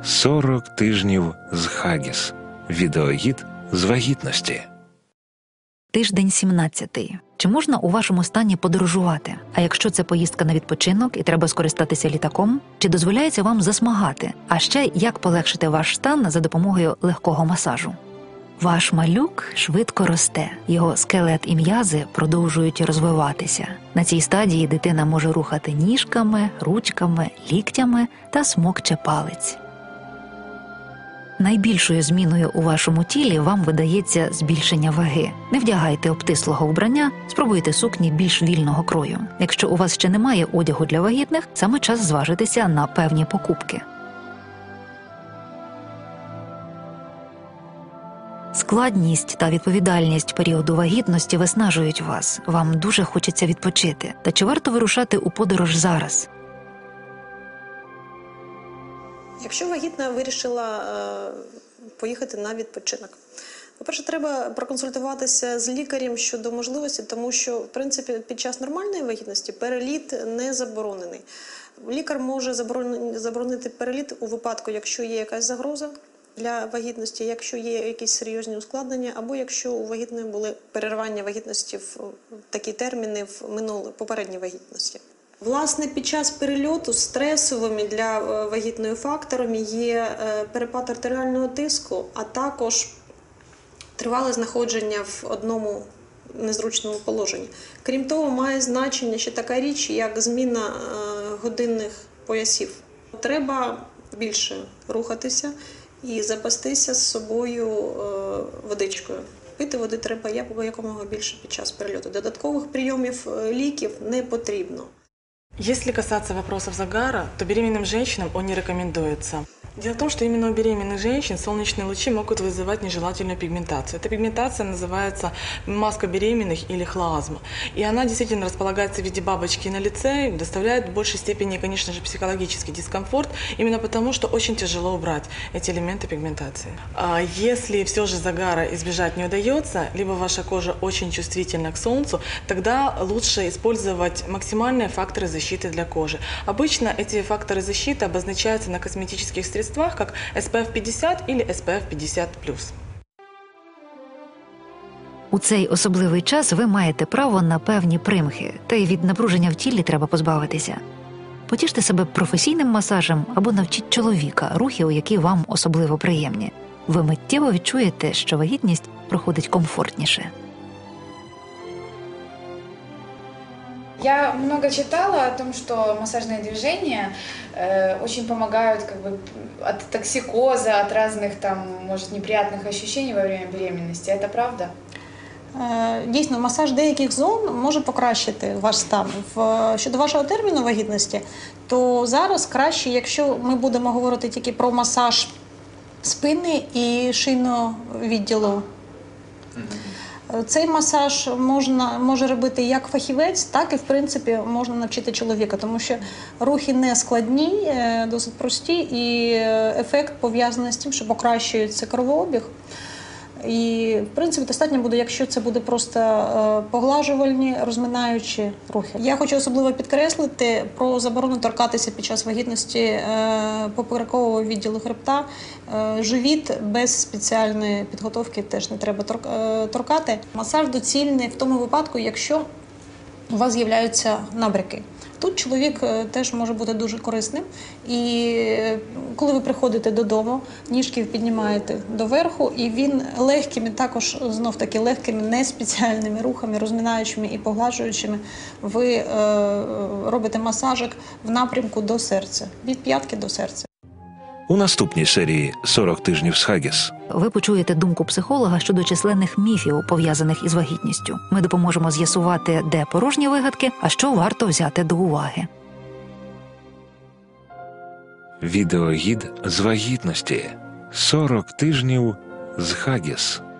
40 тижнів з Хаггіс. Відеогід з вагітності. Тиждень 17. Чи можна у вашому стані подорожувати? А якщо це поїздка на відпочинок і треба скористатися літаком? Чи дозволяється вам засмагати? А ще як полегшити ваш стан за допомогою легкого масажу? Ваш малюк швидко росте. Його скелет і м'язи продовжують розвиватися. На цій стадії дитина може рухати ніжками, ручками, ліктями та смокче палець. Найбільшою зміною у вашому тілі вам видається збільшення ваги. Не вдягайте обтислого вбрання, спробуйте сукні більш вільного крою. Якщо у вас ще немає одягу для вагітних, саме час зважитися на певні покупки. Складність та відповідальність періоду вагітності виснажують вас. Вам дуже хочеться відпочити. Та чи варто вирушати у подорож зараз? Якщо вагітна вирішила поїхати на відпочинок, по-перше, треба проконсультуватися з лікарем щодо можливості, тому що, в принципі, під час нормальної вагітності переліт не заборонений. Лікар може заборонити переліт у випадку, якщо є якась загроза для вагітності, якщо є якісь серйозні ускладнення, або якщо у вагітної були переривання вагітності в такі терміни в попередній вагітності. Власне, під час перельоту стресовими для вагітної факторами є перепад артеріального тиску, а також тривале знаходження в одному незручному положенні. Крім того, має значення ще така річ, як зміна годинних поясів. Треба більше рухатися і запастися з собою водичкою. Пити води треба якомога більше під час перельоту. Додаткових прийомів ліків не потрібно. Если касаться вопросов загара, то беременным женщинам он не рекомендуется. Дело в том, что именно у беременных женщин солнечные лучи могут вызывать нежелательную пигментацию. Эта пигментация называется маска беременных или хлоазма. И она действительно располагается в виде бабочки на лице, доставляет в большей степени, конечно же, психологический дискомфорт, именно потому, что очень тяжело убрать эти элементы пигментации. Если все же загара избежать не удается, либо ваша кожа очень чувствительна к солнцу, тогда лучше использовать максимальные факторы защиты для кожи. Обычно эти факторы защиты обозначаются на косметических средствах, как SPF 50 или SPF 50+. У цей особливий час ви маєте право на певні примхи, та й від напруження в тілі треба позбавитися. Потіште себе професійним масажем або навчіть чоловіка рухів, які вам особливо приємні. Ви миттєво відчуєте, що вагітність проходить комфортніше. Я много читала о том, что массажные движения очень помогают от токсикоза, от разных может, неприятных ощущений во время беременности. Это правда? Дійсно, масаж деяких зон може покращити ваш стан. Щодо вашого терміну вагітності, то зараз краще, якщо ми будемо говорити тільки про масаж спини і шийного відділу. Цей масаж може робити як фахівець, так і, в принципі, можна навчити чоловіка, тому що рухи не складні, досить прості, і ефект пов'язаний з тим, що покращується кровообіг. І, в принципі, достатньо буде, якщо це буде просто поглажувальні, розминаючі рухи. Я хочу особливо підкреслити про заборону торкатися під час вагітності поперекового відділу хребта. Живіт без спеціальної підготовки теж не треба торкати. Масаж доцільний в тому випадку, якщо у вас з'являються набряки. Тут чоловік теж може бути дуже корисним. І коли ви приходите додому, ніжки піднімаєте доверху, і він легкими, також знов-таки легкими, не спеціальними рухами, розминаючими і поглажуючими, ви робите масажик в напрямку до серця, від п'ятки до серця. У наступній серії «40 тижнів з Хаггіс» ви почуєте думку психолога щодо численних міфів, пов'язаних із вагітністю. Ми допоможемо з'ясувати, де порожні вигадки, а що варто взяти до уваги. Відеогід з вагітності. 40 тижнів з Хаггіс.